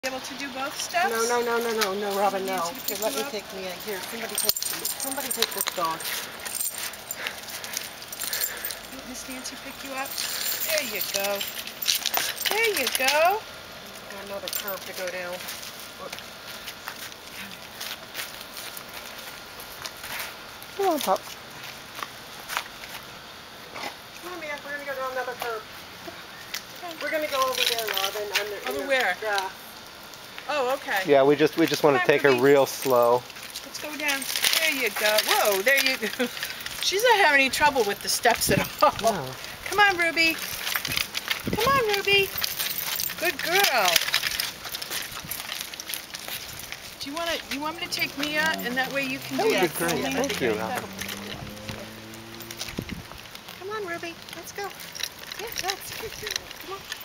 Able to do both steps? No, Robin, no. Here, let me take Mia. Here, somebody take this dog. Let Miss Nancy pick you up. There you go. There you go. Another curve to go down. Come on, Pop. Come on, Mia. We're going to go down another curve. We're going to go over there, Robin. Over where? Yeah. Oh, okay. Yeah, we just want to take her real slow. Let's go down. There you go. Whoa, there you go. She's not having any trouble with the steps at all. No. Come on, Ruby. Come on, Ruby. Good girl. Do you want me to take Mia, and that way you can do that? That would be great. Thank you, Robin. Come on, Ruby. Let's go. Yeah, that's good. Come on.